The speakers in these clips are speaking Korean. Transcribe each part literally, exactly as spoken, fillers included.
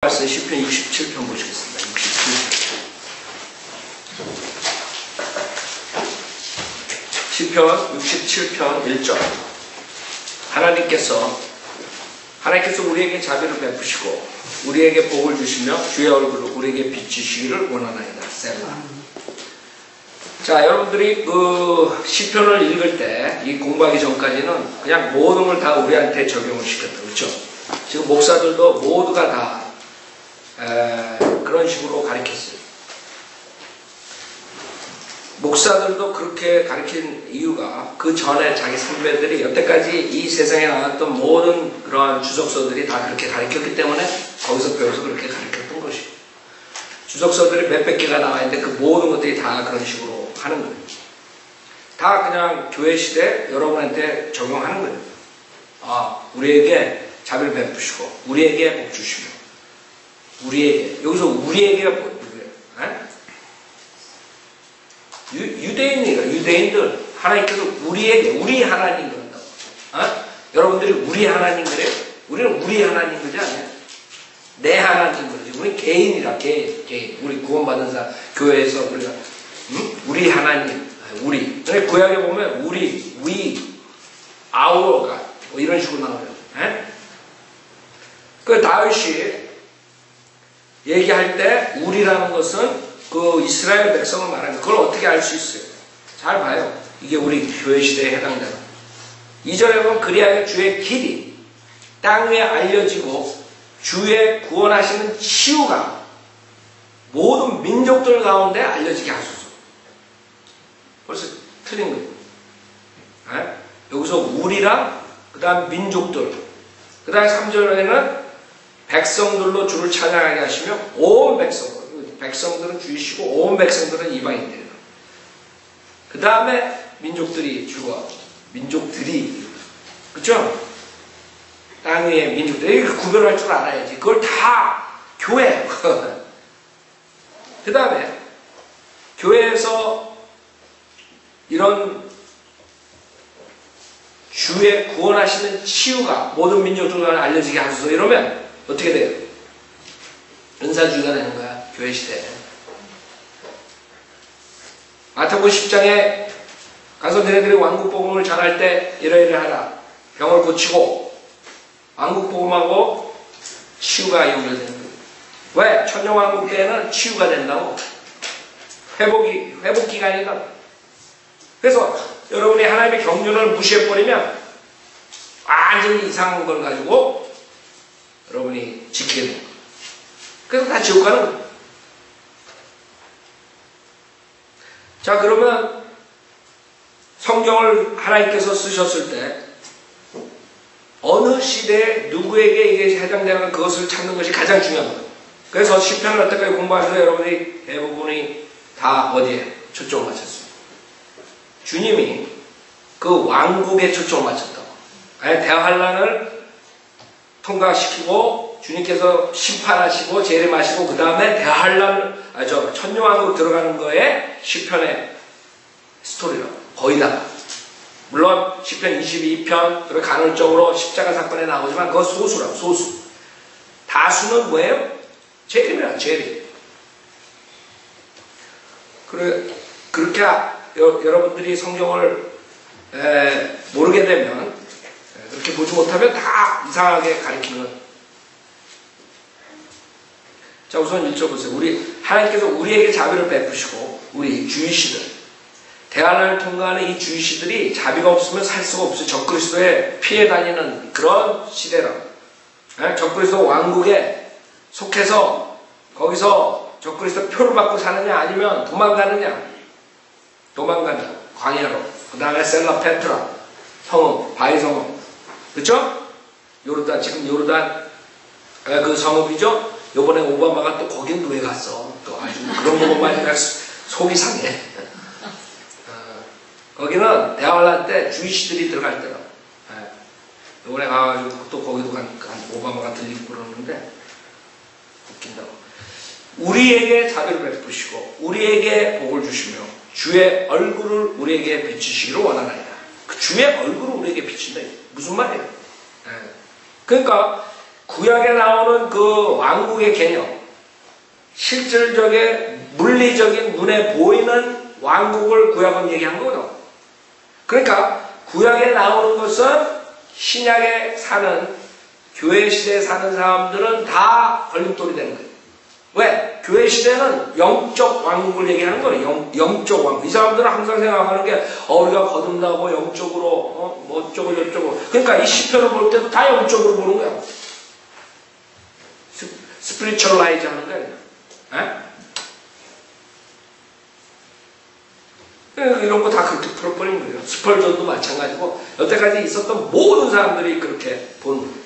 말씀 시편 육십칠 편 보시겠습니다. 육십칠 편. 시편 육십칠 편 일 절. 하나님께서 하나님께서 우리에게 자비를 베푸시고 우리에게 복을 주시며 주의 얼굴을 우리에게 비추시기를 원하나이다. 셀라. 자, 여러분들이 그 시편을 읽을 때 이 공부하기 전까지는 그냥 모든 걸 다 우리한테 적용을 시켰다. 그렇죠? 지금 목사들도 모두가 다 에, 그런 식으로 가르쳤어요. 목사들도 그렇게 가르친 이유가 그 전에 자기 선배들이 여태까지 이 세상에 나왔던 모든 그러한 주석서들이 다 그렇게 가르쳤기 때문에 거기서 배워서 그렇게 가르쳤던 것이고, 주석서들이 몇백 개가 나와 있는데 그 모든 것들이 다 그런 식으로 하는 거예요. 다 그냥 교회 시대 여러분한테 적용하는 거예요. 아, 우리에게 자비를 베푸시고 우리에게 복 주시며 우리에게, 여기서 우리에게가 뭐예요? 유대인이니까 유대인들 하나님께서 우리에게, 우리 하나님 그런다고. 어? 여러분들이 우리 하나님 그래요? 우리는 우리 하나님 그러지 않아요? 내 하나님 그러지. 우리 개인이라 개인, 개인. 우리 구원받은 사람 교회에서 우리가 응? 우리 하나님, 우리. 근데 구약에 보면 우리, we, our God 뭐 이런 식으로 나와요. 에? 그 다윗이 얘기할 때 우리라는 것은 그 이스라엘 백성을 말하는 그걸 어떻게 알 수 있어요? 잘 봐요. 이게 우리 교회 시대에 해당되는. 이 절에 보면 그리하여 주의 길이 땅 위에 알려지고 주의 구원하시는 치유가 모든 민족들 가운데 알려지게 하소서. 벌써 틀린 거예요. 에? 여기서 우리랑 그 다음 민족들, 그 다음에 삼 절에는 백성들로 주를 찬양하게 하시며 온 백성, 백성들은 주이시고 온 백성들은 이방인들이다. 그 다음에 민족들이 주가, 민족들이, 그쵸? 땅 위에 민족들이 구별할 줄 알아야지. 그걸 다 교회. 그 다음에 교회에서 이런 주의 구원하시는 치유가 모든 민족들과 알려지게 하소서. 이러면 어떻게 돼요? 은사주의가 되는 거야, 교회 시대에. 마태복음 십 장에 가서 너희들이 왕국복음을 전할 때 이러이러하라. 병을 고치고 왕국복음하고 치유가 연결되는 거예요. 왜? 천년왕국 때에는 치유가 된다고. 회복이, 회복기간이다. 그래서 여러분이 하나님의 경륜을 무시해버리면 완전히 이상한 걸 가지고 여러분이 지키게 됩니다. 그래서 다 지옥 가는 거예요. 자, 그러면 성경을 하나님께서 쓰셨을 때 어느 시대에 누구에게 이게 해당되는 그것을 찾는 것이 가장 중요한 거예요. 그래서 시편을 여태까지 공부하면서 여러분이 대부분이 다 어디에 초점을 맞췄어요? 주님이 그 왕국에 초점을 맞췄다고. 대환란을 통과시키고 주님께서 심판하시고 재림하시고 그 다음에 대환란, 아, 저 천년왕국 들어가는 거에 시편의 스토리라고. 거의 다. 물론 시편 이십이 편 그리고 간헐적으로 십자가 사건에 나오지만 그거 소수라고. 소수. 다수는 뭐예요? 재림이라. 재림. 그래, 그렇게 여, 여러분들이 성경을 에, 모르게 되면, 그렇게 보지 못하면 다 이상하게 가르치는. 자, 우선 일 절 보세요. 우리 하나님께서 우리에게 자비를 베푸시고 우리 주이시들, 대환란을 통과하는 이 주이시들이 자비가 없으면 살 수가 없어요. 적그리스도에 피해 다니는 그런 시대라고. 적그리스도 왕국에 속해서 거기서 적그리스도 표를 받고 사느냐 아니면 도망가느냐. 도망간다. 광야로. 그 다음에 셀라 페트라 성읍, 바위 성읍. 그렇죠? 요르단, 지금 요르단 그 성읍이죠? 요번에 오바마가 또 거긴 왜 갔어? 또 아주 그런 거 보면 속이 상해. 어, 거기는 대환란 때 주이시들이 들어갈 때라. 예. 요번에 가가지고 또 거기도 가니까 오바마가 들리고 그러는데 웃긴다고. 우리에게 자비를 베푸시고 우리에게 복을 주시며 주의 얼굴을 우리에게 비추시기를 원하나이다. 그 주의 얼굴을 우리에게 비친다. 무슨 말이에요? 예. 그러니까 구약에 나오는 그 왕국의 개념, 실질적인 물리적인 눈에 보이는 왕국을 구약은 얘기한 거거든. 그러니까 구약에 나오는 것은 신약에 사는, 교회 시대에 사는 사람들은 다 걸림돌이 되는 거예요. 왜? 교회 시대는 영적 왕국을 얘기하는 거예요. 영, 영적 왕국. 이 사람들은 항상 생각하는 게, 어, 우리가 거듭나고 영적으로, 어, 뭐, 어쩌고 저쩌고. 그러니까 이 시편을 볼 때도 다 영적으로 보는 거야. 스, 스피리추얼라이즈 하는 거야. 에? 이런 거 다 그렇게 풀어버린 거예요. 스펄전도 마찬가지고, 여태까지 있었던 모든 사람들이 그렇게 보는 거예요.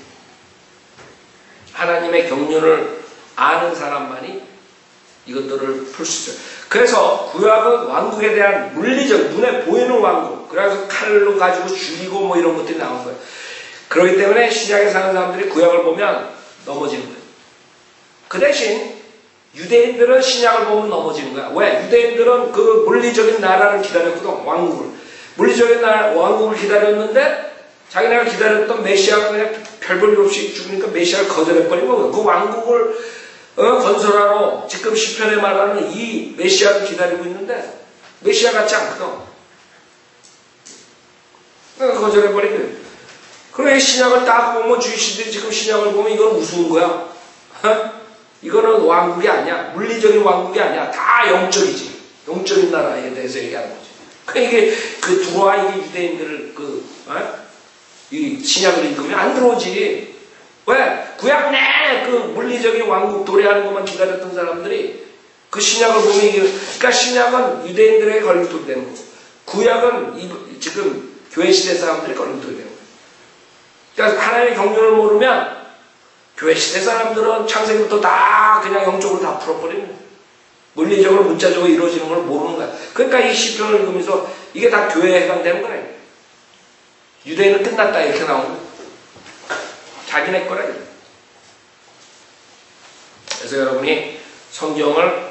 하나님의 경륜을 아는 사람만이 이것들을 풀 수 있어요. 그래서 구약은 왕국에 대한 물리적, 눈에 보이는 왕국, 그래서 칼로 가지고 죽이고 뭐 이런 것들이 나온 거예요. 그렇기 때문에 신약에 사는 사람들이 구약을 보면 넘어지는 거예요. 그 대신 유대인들은 신약을 보면 넘어지는 거야. 왜? 유대인들은 그 물리적인 나라를 기다렸거든. 왕국을. 물리적인 나라, 왕국을 기다렸는데 자기네가 기다렸던 메시아가 그냥 별 볼 일 없이 죽으니까 메시아를 거절해버린 거거든. 그 왕국을 어, 건설하러 지금 시편에 말하는 이 메시아를 기다리고 있는데 메시아 같지 않거든. 거절해버린 거예요. 그럼 신약을 딱 보면 주이시들이 지금 신약을 보면 이건 우스운 거야. 어? 이거는 왕국이 아니야. 물리적인 왕국이 아니야. 다 영적이지. 영적인 나라에 대해서 얘기하는 거지. 그러니까 이게 그 들어와 이게 유대인들을 그 어? 이 신약을 읽으면 안 들어오지. 왜? 구약 내 그 물리적인 왕국 도래하는 것만 기다렸던 사람들이 그 신약을 보면 이게, 그러니까 신약은 유대인들에게 걸림돌이 되는 거고, 구약은 이, 지금 교회 시대 사람들이 걸림돌이 되는 거예요. 그러니까 하나님의 경륜을 모르면 교회 시대 사람들은 창세기부터 다 그냥 영적으로 다 풀어버리는 거예요. 물리적으로 문자적으로 이루어지는 걸 모르는 거야. 그러니까 이 시편을 읽으면서 이게 다 교회에 해당되는 거예요. 유대인은 끝났다 이렇게 나오는 거예요. 자기네 거라. 그래서 여러분이 성경을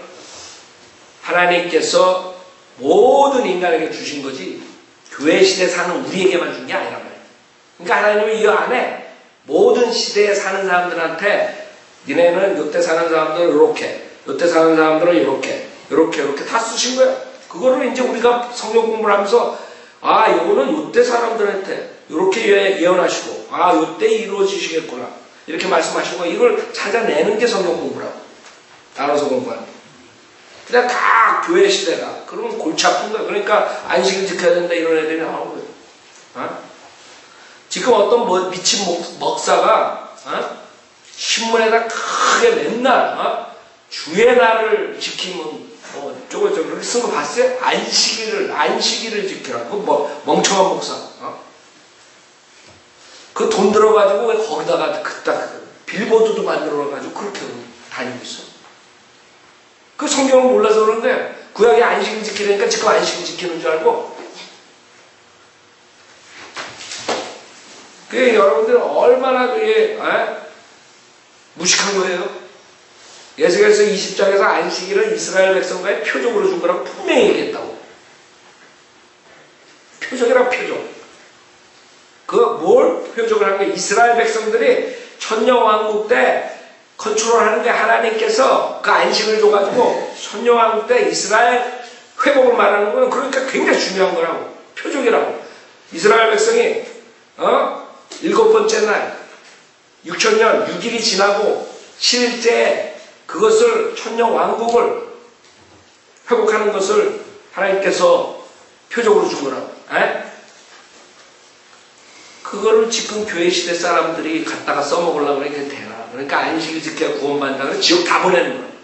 하나님께서 모든 인간에게 주신 거지 교회 시대에 사는 우리에게만 준 게 아니란 말이에요. 그러니까 하나님은 이 안에 모든 시대에 사는 사람들한테 니네는 요때 사는 사람들은 이렇게, 요때 사는 사람들은 이렇게, 이렇게 이렇게 다 쓰신 거예요. 그거를 이제 우리가 성경 공부를 하면서 아 이거는 요때 사람들한테 이렇게 예언하시고 아 요때 이루어지시겠구나 이렇게 말씀하신 거 이걸 찾아내는 게 성경 공부라고. 알아서 공부하는 거. 그냥 다 교회 시대다. 그러면 골치 아픈 거야. 그러니까 안식일 지켜야 된다 이런 애들이 나오는 거예요. 어? 지금 어떤 뭐 미친 목, 먹사가 어? 신문에다 크게 맨날 어? 주의 날을 지키면 뭐 저거 저거 쓴 거 봤어요? 안식일을 안식일을 지키라. 그 뭐 멍청한 목사. 어? 그 돈 들어가지고 왜 거기다가 그딱 빌보드도 만들어가지고 그렇게 다니고 있어. 그 성경을 몰라서 그런데 구약에 안식일 지키려니까 지금 안식일 지키는 줄 알고. 그게 여러분들 얼마나 그게 에? 무식한 거예요. 예수께서 이십 장에서 안식일은 이스라엘 백성과의 표적으로 준 거라고 분명히 얘기했다고. 표적이라고 표적. 그 뭘 표적을 한 게 이스라엘 백성들이 천년왕국 때 컨트롤하는 게 하나님께서 그 안식을 줘가지고 천년왕국 때 이스라엘 회복을 말하는 거는 그러니까 굉장히 중요한 거라고. 표적이라고. 이스라엘 백성이 어? 일곱 번째 날 육천 년 육 일이 지나고 칠 일째 그것을 천년왕국을 회복하는 것을 하나님께서 표적으로 준 거라고. 에? 그거를 지금 교회 시대 사람들이 갖다가 써먹으려고 그래. 그냥 되나. 그러니까 안식일 지켜야 구원받는다. 그래 지옥 다 보내는 거야.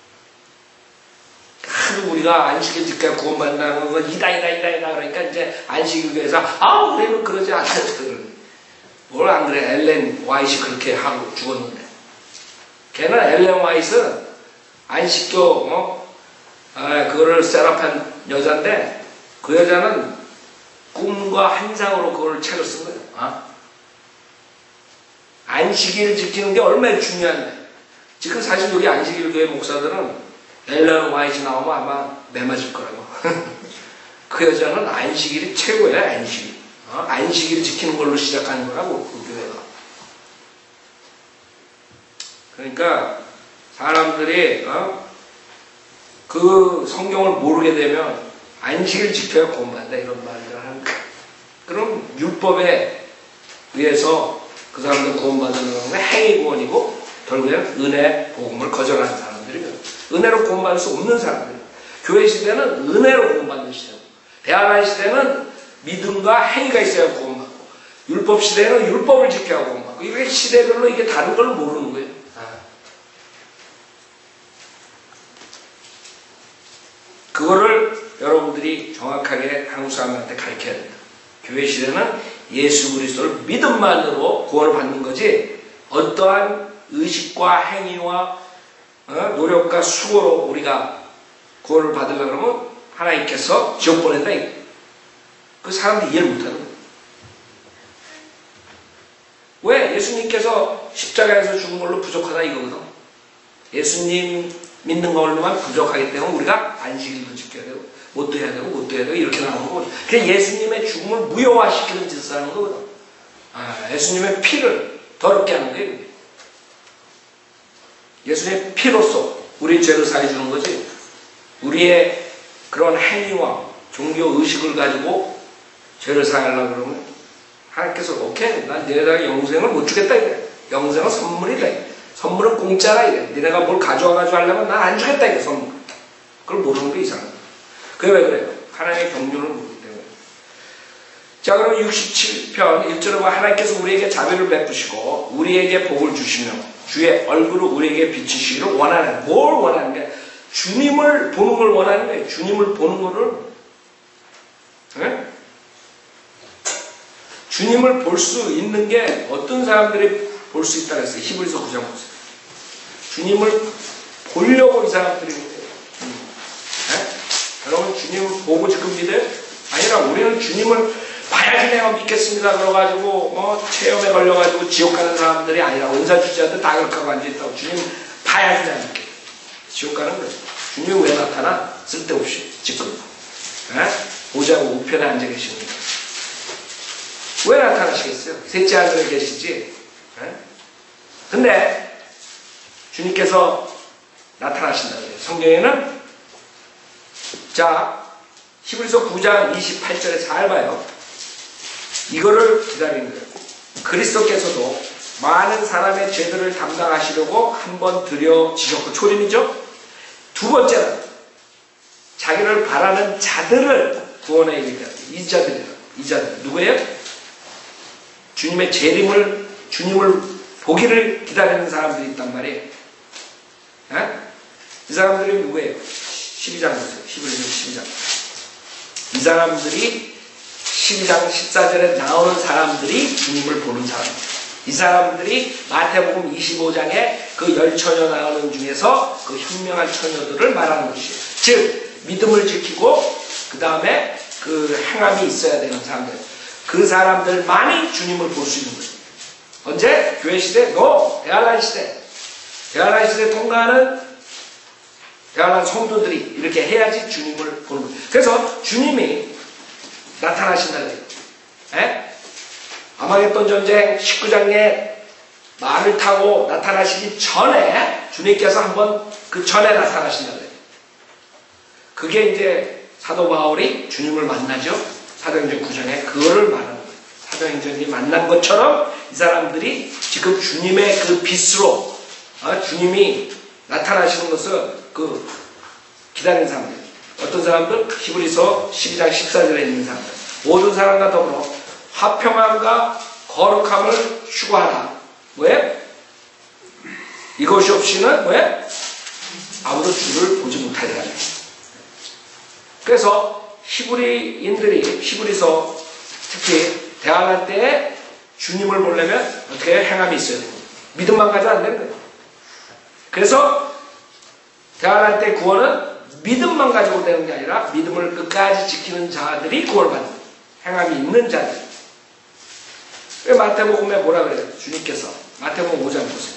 하도 우리가 안식일 지켜야 구원받는다는 건 이다, 이다, 이다, 이다. 그러니까 이제 안식일 교회에서, 아, 우리는 그러지 않아. 뭘 안 그래. 엘렌 와이트 그렇게 하고 죽었는데. 걔는 엘렌 와이트는 안식교, 어? 아, 그거를 셋업한 여자인데, 그 여자는 꿈과 환상으로 그걸 책을 쓴 거예요. 어? 안식일 지키는 게 얼마나 중요한데. 지금 사실 여기 안식일 교회 목사들은 엘렌 와이트 나오면 아마 매맞을 거라고. 그 여자는 안식일이 최고야, 안식일. 어? 안식일 지키는 걸로 시작하는 거라고, 그 교회가. 그러니까 사람들이 어? 그 성경을 모르게 되면 안식을 지켜야 구원받는다 이런 말을 하는 거야. 그럼 율법에 의해서 그 사람들 구원받는 건 행위 구원이고 결국에는 은혜 복음을 거절하는 사람들이에요. 은혜로 구원받을 수 없는 사람들. 교회 시대는 은혜로 구원받는 시대고 대한한 시대는 믿음과 행위가 있어야 구원받고 율법 시대는 율법을 지켜야 구원받고 이게 시대별로 이게 다른 걸 모르는 거예요. 그거를 여러분들이 정확하게 한국 사람한테 가르쳐야 된다. 교회 시대는 예수 그리스도를 믿음만으로 구원을 받는 거지 어떠한 의식과 행위와 어? 노력과 수고로 우리가 구원을 받으려고 하면 하나님께서 지옥 보낸다. 그 사람들이 이해를 못하는 거예요. 왜? 예수님께서 십자가에서 죽은 걸로 부족하다 이거거든. 예수님 믿는 걸로만 부족하기 때문에 우리가 안식일도 지켜야 되고 못도 해야 되고 못도 해야 되고 이렇게 나오는 거거든. 그냥 예수님의 죽음을 무효화시키는 짓을 하는 거거든. 아, 예수님의 피를 더럽게 하는 거예요. 예수님의 피로서 우리 죄를 사해 주는 거지. 우리의 그런 행위와 종교 의식을 가지고 죄를 사하려고 그러면 하나님께서 오케이 난 너희에게 영생을 못 주겠다 이래. 영생은 선물이다 이래. 선물은 공짜라 이래. 니네가 뭘 가져와가지고 하려면 난 안 주겠다 이래. 선물. 그걸 모르는 게 이상하다. 그게 왜 그래요? 하나님의 경륜을 모르기 때문에. 자 그럼 육십칠 편 일 절에 하나님께서 우리에게 자비를 베푸시고 우리에게 복을 주시며 주의 얼굴을 우리에게 비추시기를 원하는. 뭘 원하는 게 주님을 보는 걸 원하는 거예요. 주님을 보는 거를 네? 주님을 볼 수 있는 게 어떤 사람들이 볼 수 있다고 했어요. 히브리서 구 장 보세요. 주님을 보려고 이 사람들이 네? 여러분 주님을 보고 지금 믿어요? 아니라 우리는 주님을 봐야지 내가 믿겠습니다. 그래가지고 뭐 체험에 걸려가지고 지옥 가는 사람들이 아니라 은사주자들 다 그렇게 하고 앉아있다고 주님 봐야지 내가 믿겠 지옥 가는 거예요. 주님이 왜 나타나? 쓸데없이 지금 네? 보자고 우편에 앉아 계십니다. 왜 나타나시겠어요? 셋째 하늘에 계시지. 네? 근데 주님께서 나타나신다 그래요. 성경에는 자 히브리서 구 장 이십팔 절에 잘 봐요. 이거를 기다리는 거예요. 그리스도께서도 많은 사람의 죄들을 담당하시려고 한 번 들여지셨고 초림이죠. 두 번째는 자기를 바라는 자들을 구원에 이르게 이 자들이라. 이 자들 누구예요? 주님의 재림을 주님을 보기를 기다리는 사람들이 있단 말이에요. 에? 이 사람들이 누구예요? 십이 장 보세요. 히브리서 십이 장. 이 사람들이 십이 장 십사 절에 나오는 사람들이 주님을 보는 사람이에요. 이 사람들이 마태복음 이십오 장에 그 열 처녀 나오는 중에서 그 현명한 처녀들을 말하는 것이에요. 즉 믿음을 지키고 그 다음에 그 행함이 있어야 되는 사람들. 그 사람들만이 주님을 볼 수 있는 거예요. 언제? 교회 시대? 노! 대한란 시대. 대한란 시대 통과하는 대한란 성도들이 이렇게 해야지 주님을 보는 거예요. 그래서 주님이 나타나신다 그래요. 에? 아마겟돈 전쟁 십구 장에 말을 타고 나타나시기 전에 주님께서 한번 그 전에 나타나신다 그래요. 그게 이제 사도 바울이 주님을 만나죠. 사도행전 구 장에 그거를 말하는 거예요. 사도행전이 만난 것처럼 이 사람들이 지금 주님의 그 빛으로 어, 주님이 나타나시는 것을 그 기다리는 사람들. 어떤 사람들? 히브리서 십이 장 십사 절에 있는 사람들. 모든 사람과 더불어 화평함과 거룩함을 추구하라. 왜? 이것이 없이는 왜? 아무도 주를 보지 못하리라. 그래서 히브리인들이 히브리서 특히 대한할 때 주님을 보려면 어떻게 행함이 있어야 돼요. 믿음만 가지고 안 되는 거예요. 그래서 대한할 때 구원은 믿음만 가지고 되는 게 아니라 믿음을 끝까지 지키는 자들이 구원을 받는 거예요. 행함이 있는 자들. 왜 마태복음에 뭐라 그래요? 주님께서 마태복음 오 장 보세요.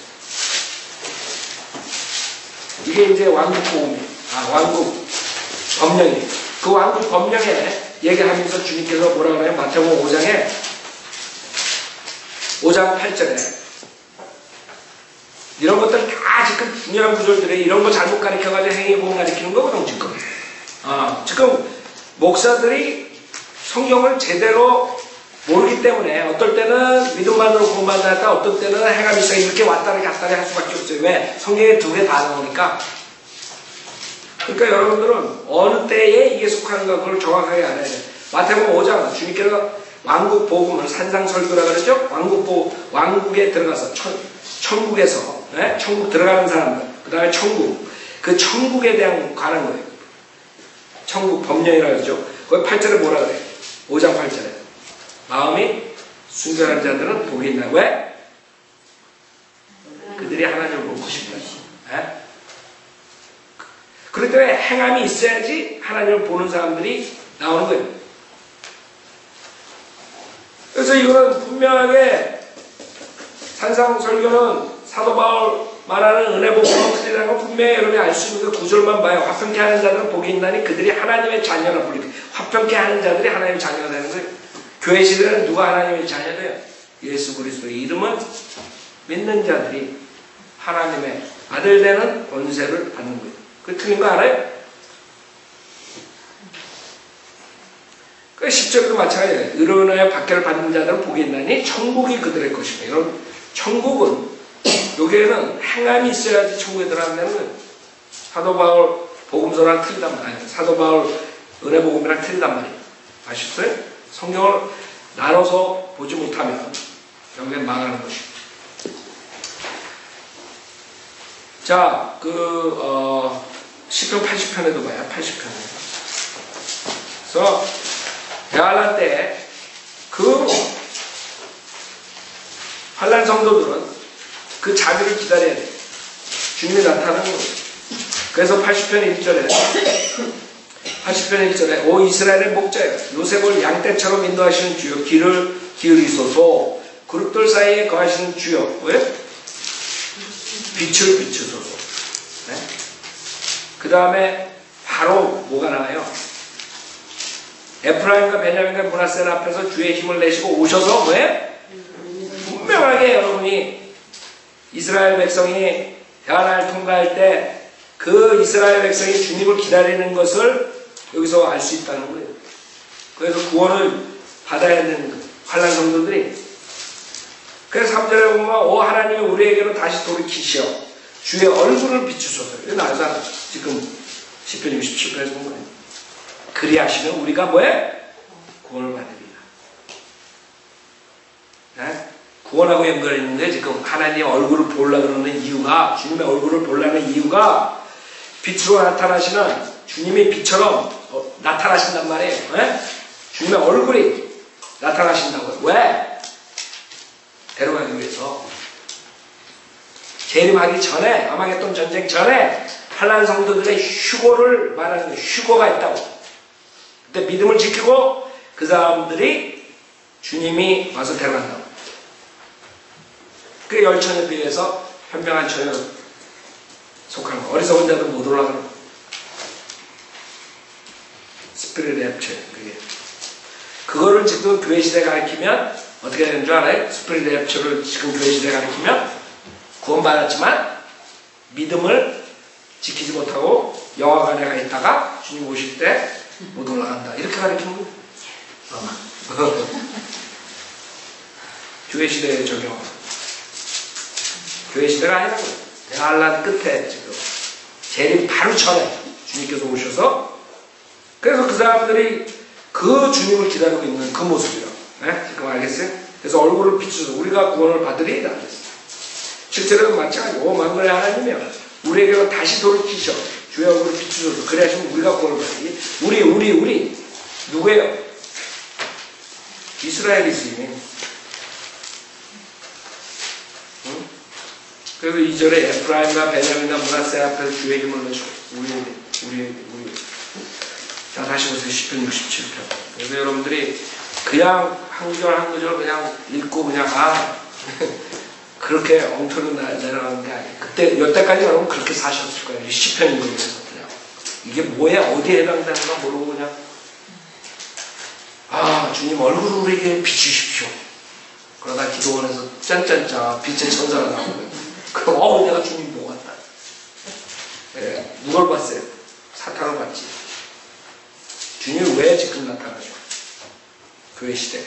이게 이제 왕국 복음이에요. 아, 왕국 법령이에요. 그 왕국 법령에 얘기하면서 주님께서 뭐라 그래요? 마태복음 오 장에 오 장 팔 절에 이런 것들 다 지금 중요한 구절들이 이런 거 잘못 가르쳐가지고 행위복음 가르치는 거거든 지금. 아, 지금 목사들이 성경을 제대로 모르기 때문에 어떨 때는 믿음만으로 구원만 할까 어떨 때는 행함이 있어 이렇게 왔다리 갔다리 할 수밖에 없어요. 왜? 성경에 두 개 다 나오니까. 그러니까 여러분들은 어느 때에 이게 속하는가 그걸 정확하게 알아야 돼요. 마태복음 오 장 주님께서 왕국 복음을 산상설교라 그러죠. 왕국 보 왕국에 들어가서 천, 천국에서 네? 천국 들어가는 사람들 그 다음에 천국 그 천국에 대한 관한 거예요. 천국 법령이라 그러죠. 거기 팔 절에 뭐라 그래요? 오 장 팔 절에 마음이 순결한 자들은 복이 있나. 왜? 그들이 하나님을 보고 싶다. 네? 그럴 때 행함이 있어야지 하나님을 보는 사람들이 나오는 거예요. 그래서 이거는 분명하게 산상설교는 사도 바울 말하는 은혜 복음으로 틀리다는 건 분명히 여러분이 알 수 있는 그 구절만 봐요. 화평케 하는 자들은 복이 있나니 그들이 하나님의 자녀라 부르기. 화평케 하는 자들이 하나님의 자녀가 되는 거예요. 교회 시대는 누가 하나님의 자녀돼요? 예수 그리스도의 이름은 믿는 자들이 하나님의 아들 되는 권세를 받는 거예요. 그 틀린 거 알아요? 그 십 절도 마찬가지예요. 의로운 은혜의 박해를 받는 자들은 복이 있나니 천국이 그들의 것이며. 여러분 천국은 여기에는 행함이 있어야지 천국에 들어간다는 거예요. 사도 바울 복음서랑 틀리단 말이에요. 사도 바울 은혜 복음이랑 틀리단 말이에요. 아셨어요? 성경을 나눠서 보지 못하면 여기에 망하는 것입니다. 자, 그 어, 시편 팔십 편에도 봐요. 팔십 편에. 그래서 대환란 때 그 환란 성도들은 그 자비를 기다려야 돼요. 주님이 나타나는 거예요. 그래서 팔십 편 일 절에 팔십 편 일 절에 오 이스라엘의 목자여 요셉을 양떼처럼 인도하시는 주여 귀를 기울이소서. 그룹들 사이에 거하시는 주여 왜? 빛을 비추소서. 네? 그 다음에 바로 뭐가 나와요? 에프라임과 베냐민과 므낫세 앞에서 주의 힘을 내시고 오셔서 왜? 분명하게 여러분이 이스라엘 백성이 대환란을 통과할 때 그 이스라엘 백성이 주님을 기다리는 것을 여기서 알 수 있다는 거예요. 그래서 구원을 받아야 되는 거예요. 환란 성도들이. 그래서 삼 절에 보면 오 하나님이 우리에게로 다시 돌이키시어 주의 얼굴을 비추소서. 이거 나잖아. 지금 시편 육십칠 편에서 본 거예요. 그리하시면 우리가 뭐해? 구원을 받으리라. 네? 구원하고 연결했는데 지금 하나님의 얼굴을 보려고 그러는 이유가 주님의 얼굴을 보려는 이유가 빛으로 나타나시는 주님이 빛처럼 어, 나타나신단 말이에요. 네? 주님의 얼굴이 나타나신다고요. 왜? 데려가기 위해서. 재림하기 전에 아마겟돈 전쟁 전에 환난 성도들의 휴고를 말하는 거예요. 휴고가 있다고. 그때 믿음을 지키고 그 사람들이 주님이 와서 데려간다고. 그 열처녀에 비해서 현명한 처녀는 속하는 거. 어리석은 자들은 못 올라가는 거. 스피릿 랩처 그게. 그거를 지금 교회 시대가 가르치면 어떻게 되는 줄 알아요? 스피릿 랩처를 지금 교회 시대가 가르치면 구원받았지만 믿음을 지키지 못하고 영화관에 가 있다가 주님 오실 때 못 올라간다. 이렇게 가르치는 거예요. 교회 시대에 적용. 교회 시대가 아니라고. 대환란 끝에 지금 재림 바로 전에 주님께서 오셔서 그래서 그 사람들이 그 주님을 기다리고 있는 그 모습이라고. 네? 지금 알겠어요? 그래서 얼굴을 비추서 우리가 구원을 받으리라 그랬어요. 실제로는 마찬가지고 만군의 하나님이여 우리에게로 다시 돌이키셔 주의 얼굴을 비추셔서 그래 하시면 우리가 구원을 받으리. 우리 우리 우리 누구예요? 이스라엘이지. 응? 그래서 이 절에 에프라임과 베냐민과 므낫세 앞에서 주의 힘을 내시고 우리에게 우리에게 우리. 자 다시 보세요. 시편 육십칠 편. 그래서 여러분들이 그냥 한 구절 한 구절 그냥 읽고 그냥 아 그렇게 엉터리 내려가는 게 아니에요. 그때 여태까지 여러분 그렇게 사셨을 거예요. 시편 읽으면서 그냥 이게 뭐야 어디에 해당되는가 모르고 그냥 아 주님 얼굴을 우리에게 비추십시오. 그러다 기도원에서 짠짠짠 빛의 천사가 나오는 거예요. 그럼 어 내가 주님 보고 왔다. 예, 누굴 봤어요? 사탄을 봤지. 주님이 왜 지금 나타나죠? 교회 시대.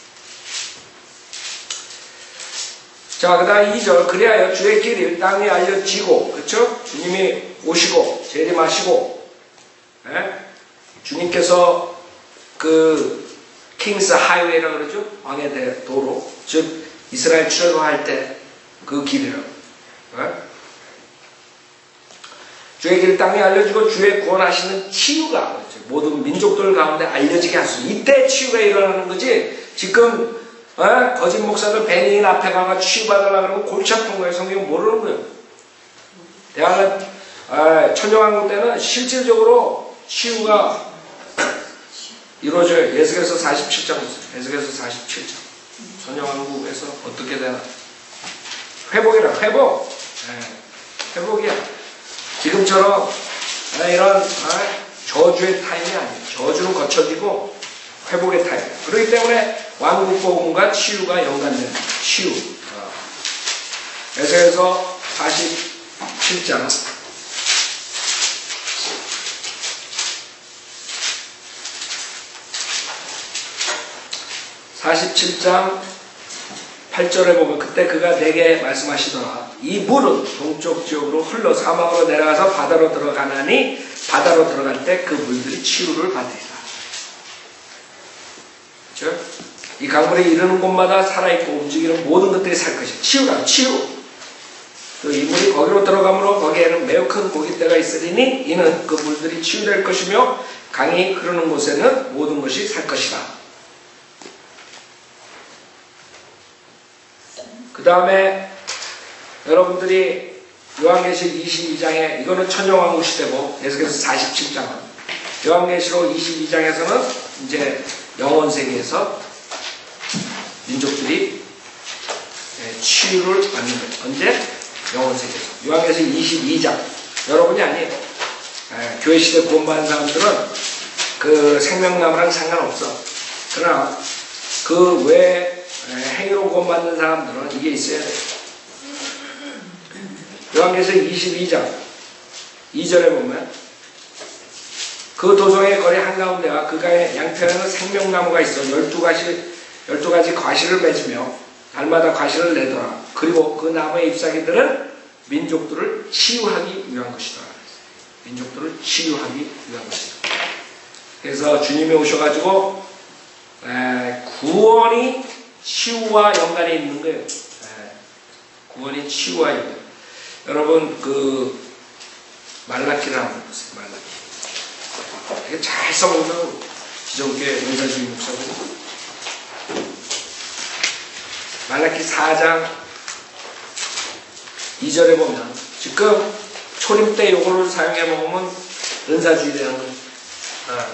자, 그 다음 이 절. 그리하여 주의 길이 땅에 알려지고, 그쵸? 주님이 오시고, 재림하시고, 예? 주님께서 그, 킹스 하이웨이라고 그러죠? 왕의 도로. 즉, 이스라엘 출애굽할 때 그 길이라고. 예? 주의 길 땅에 알려지고, 주의 구원하시는 치유가, 그렇죠? 모든 민족들 가운데 알려지게 하소서. 이때 치유가 일어나는 거지, 지금, 어? 거짓 목사들 베니인 앞에 가서 치유받으려고 그러면 골치 아픈 거예요. 성경 모르는 거예요. 대학은 어, 천정왕국 때는 실질적으로 치유가 이루어져요. 예수께서 사십칠 장 있어요. 예수께서 사십칠 장. 천정왕국에서 어떻게 되나? 회복이라 회복. 네. 회복이야. 지금처럼 네, 이런 어, 저주의 타임이 아니에요. 저주는 거쳐지고 회복의 타임. 그렇기 때문에 왕국복음과 치유가 연관된 치유. 에서에서 사십칠 장 사십칠 장 팔 절에 보면 그때 그가 내게 말씀하시더라. 이 물은 동쪽 지역으로 흘러 사막으로 내려가서 바다로 들어가나니 바다로 들어갈 때 그 물들이 치유를 받으리라. 그렇죠? 이 강물에 이르는 곳마다 살아있고 움직이는 모든 것들이 살 것이다. 치유라, 치유. 또 이 물이 거기로 들어가므로 거기에는 매우 큰 고깃대가 있으리니 이는 그 물들이 치유될 것이며 강이 흐르는 곳에는 모든 것이 살 것이다. 그 다음에 여러분들이 요한계시록 이십이 장에 이거는 천정왕국 시대고 예수께서 사십칠 장 요한계시록 이십이 장에서는 이제 영혼세계에서 민족들이 치유를 받는 거예요. 언제? 영혼세계에서. 요한계시록 이십이 장. 여러분이 아니에요. 에, 교회시대 구원받은 사람들은 그 생명나무랑 상관없어. 그러나 그 외에 행위로 구원받는 사람들은 이게 있어야 돼요. 요한계시록 이십이 장 이 절에 보면 그 도성의 거리 한가운데와 그가의 양편에는 생명나무가 있어 열두 가지, 열두 가지 과실을 맺으며 달마다 과실을 내더라. 그리고 그 나무의 잎사귀들은 민족들을 치유하기 위한 것이다. 민족들을 치유하기 위한 것이다. 그래서 주님이 오셔가지고 에, 구원이 치유와 연관이 있는 거예요. 에, 구원이 치유와 연관. 여러분 그 말라기를 한번 보세요. 말라기. 이게 잘 써보면 기존교회 은사주의 목사님 말라기 사 장 이 절에 보면 지금 초림 때 요거를 사용해 먹으면 은사주의 되는 거예요. 아,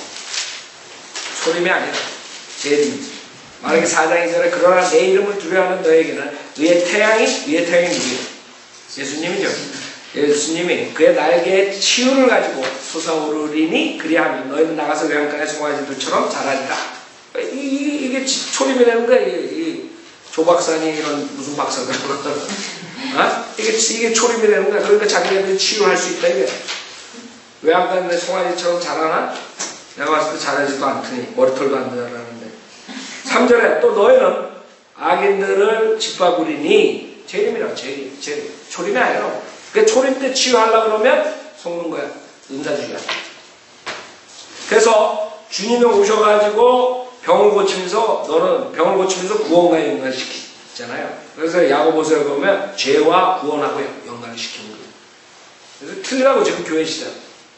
초림이 아니라 재림이지. 말라기 사 장 이 절에 그러나 내 이름을 두려워하는 너에게는 의의 태양이 의의 태양이 누구예요? 예수님이죠. 예수님이 그의 날개에 치유를 가지고 솟아오르리니 그리하면 너희는 나가서 외양간의 송아지들처럼 자라리라. 이, 이게 초림이 되는 거야. 이, 이 조박사니 이런 무슨 박사들. 어? 이게, 이게 초림이 되는 거야. 그러니까 자기네들이 치유할 수 있다 이게. 외양간의 송아지처럼 자라나? 내가 봤을 때 자라지도 않더니 머리털도 안 자라는데. 삼 절에 또 너희는 악인들을 짓밟으리니 재림이라고 재림. 재림. 초림이 아니라. 그러니까 초림 때 치유하려고 그러면 속는 거야. 은사주의야. 그래서 주님이 오셔가지고 병을 고치면서 너는 병을 고치면서 구원과 연관시키잖아요. 그래서 야고보서에 보면 죄와 구원하고 연관을 시키는 거예요. 그래서 틀리라고 지금 교회 시대.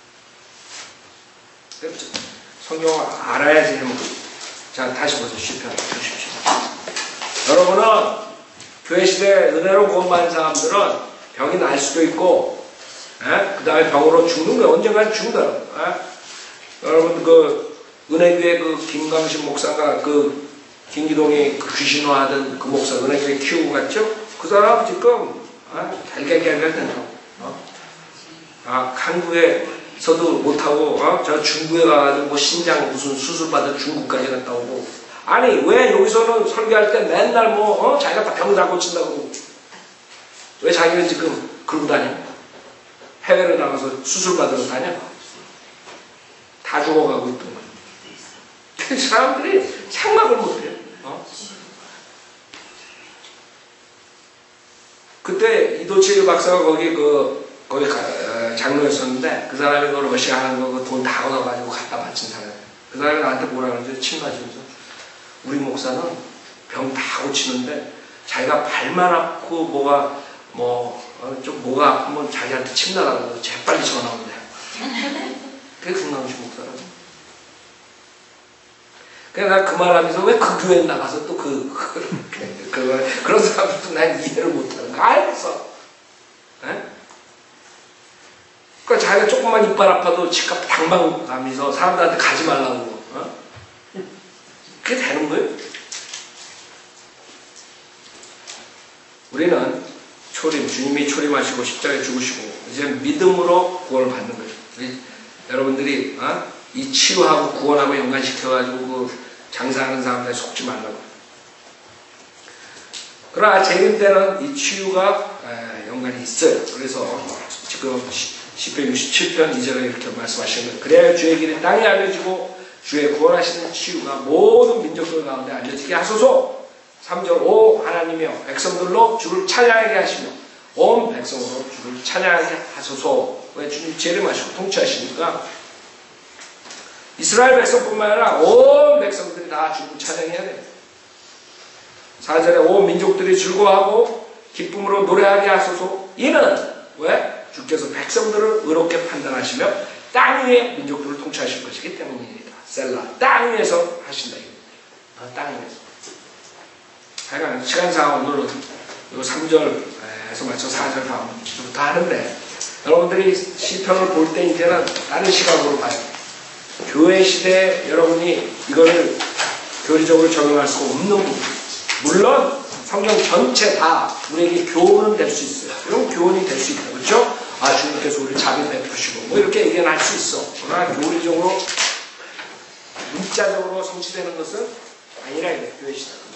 성경을 알아야지 하는 거예요. 자, 다시 보세요. 시편 주십시오. 여러분은 교회 시대 은혜로 구원받은 사람들은 병이 날 수도 있고, 그 다음에 병으로 죽는 거예요. 언젠가는 죽는 거예요. 에? 여러분, 그, 은혜교회 그 김광신 목사가 그 김기동이 그 귀신화하던 그 목사 은혜교회 키우고 갔죠? 그 사람 지금, 달걀걀걀 된다고. 어? 아, 한국에서도 못하고, 어? 저 중국에 가가지고 뭐 신장 무슨 수술받아 중국까지 갔다 오고. 아니, 왜 여기서는 설교할 때 맨날 뭐, 어? 자기가 다 병 다 고친다고. 왜 자기는 지금 그러고 다녀? 해외로 나가서 수술 받으러 다녀? 다 죽어가고 있더만. 그 사람들이 생각을 못해요. 어? 그때 이도철 박사가 거기 그 거기 가, 장로였었는데 그 사람이 그 러시아 하는 거 돈 다 얻어가지고 갖다 바친 사람. 그 사람이 나한테 뭐라 그러는지 침 맞으면서 우리 목사는 병 다 고치는데 자기가 발만 아프고 뭐가 뭐 좀 뭐가 아프면 자기한테 침 나가고 재빨리 전화 온대. 그게 금강식 목사라고. 그래서 나 그 말하면서 왜 그 교회 나가서 또 그 그, 그, 그, 그런 사람들도 난 이해를 못하는 거 알겠어. 에? 그러니까 자기가 조금만 이빨 아파도 치과 방방 가면서 사람들한테 가지 말라고. 어? 그게 되는 거예요? 우리는 초림, 주님이 초림하시고 십자가에 죽으시고 이제 믿음으로 구원을 받는 거예요. 우리, 여러분들이 어? 이 치유하고 구원하고 연관시켜가지고 그 장사하는 사람들에 속지 말라고. 그러나 재림 때는 이 치유가 에, 연관이 있어요. 그래서 지금 시편 육십칠 편 이 절에 이렇게 말씀하시는 거예요. 그래야 주의 길이 땅에 알려지고 주의 구원하시는 치유가 모든 민족들 가운데 알려지게 하소서. 삼 절 오 하나님이여 백성들로 주를 찬양하게 하시며 온 백성으로 주를 찬양하게 하소서. 왜 주님 재림하시고 통치하시니까 이스라엘 백성뿐만 아니라 온 백성들이 다 주를 찬양해야 돼요. 사 절에 온 민족들이 즐거워하고 기쁨으로 노래하게 하소서. 이는 왜? 주께서 백성들을 의롭게 판단하시며 땅 위의 민족들을 통치하실 것이기 때문입니다. 셀라 땅 위에서 하신다 이겁니다. 땅 위에서. 하여간 시간상 오늘은 이 삼 절에서 맞춰 사 절 다음부터 하는데 여러분들이 시편을 볼 때 이제는 다른 시각으로 봐요. 교회 시대에 여러분이 이거를 교리적으로 적용할 수 없는 부분. 물론 성경 전체 다 우리에게 교훈은 될 수 있어요. 이런 교훈이 될 수 있다. 그렇죠? 아 주님께서 우리를 자비 베푸시고 뭐 이렇게 얘기는 할 수 있어. 그러나 교리적으로 문자적으로 성취되는 것은 아니라 이래 교회 시대.